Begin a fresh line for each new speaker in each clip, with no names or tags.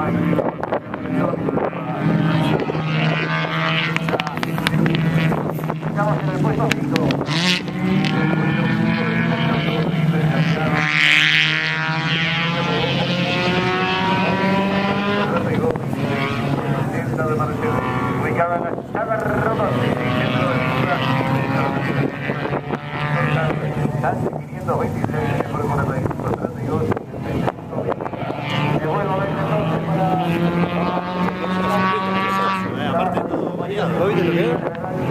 Estamos en el puesto 5. Ubicada en la Chava Rotondi, centro de figura Sánchez 526, por 45, 32, 75. Me vuelvo a ver entonces para...
Aparte todo variado. ¿Lo viste lo que es?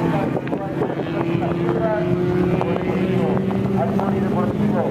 Al polideportivo.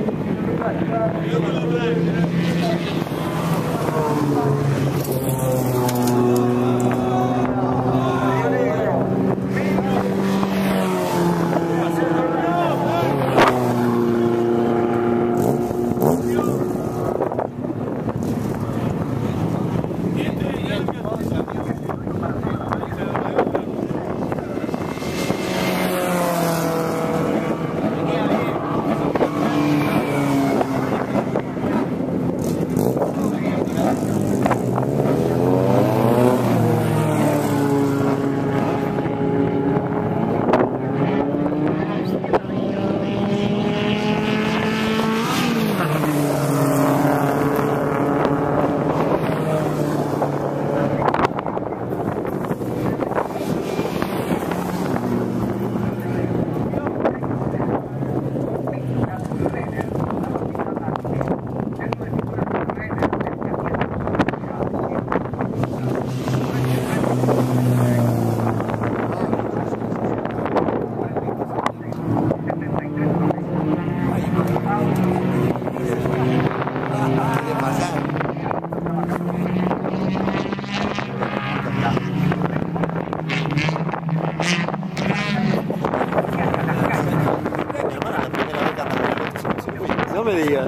No me digas.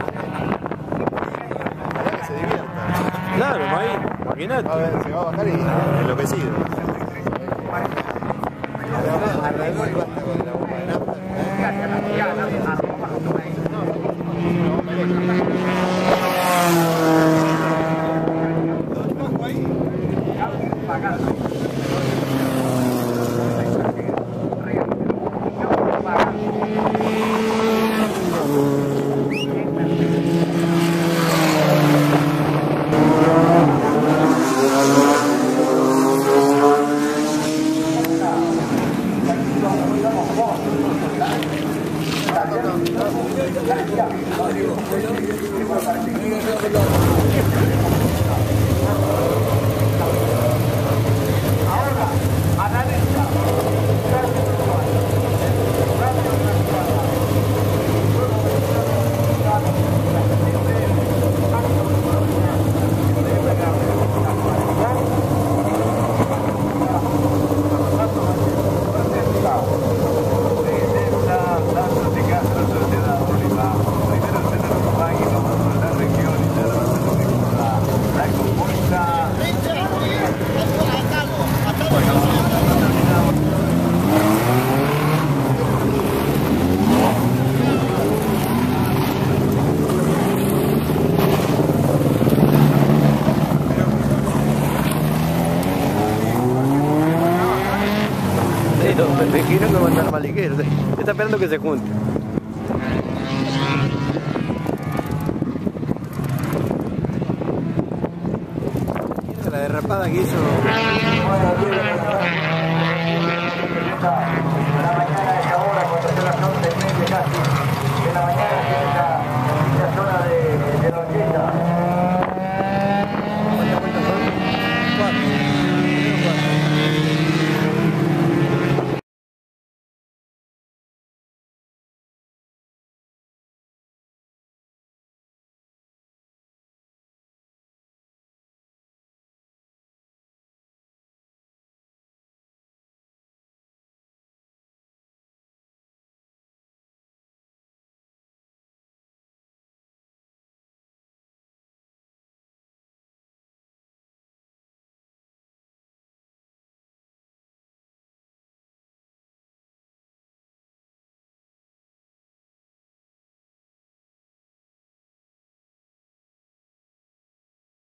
Ojalá que se divierta.
Claro, ahí, imagínate.
A ver, se va a bajar y enloquecido. Alrededor y basta con la bomba de nafta.
Me quiero que mandar maliquero. Está esperando que se junte. La derrapada que hizo.
La mañana es ahora, cuando son las 11:30 casi de la mañana, en esta zona de la orquesta.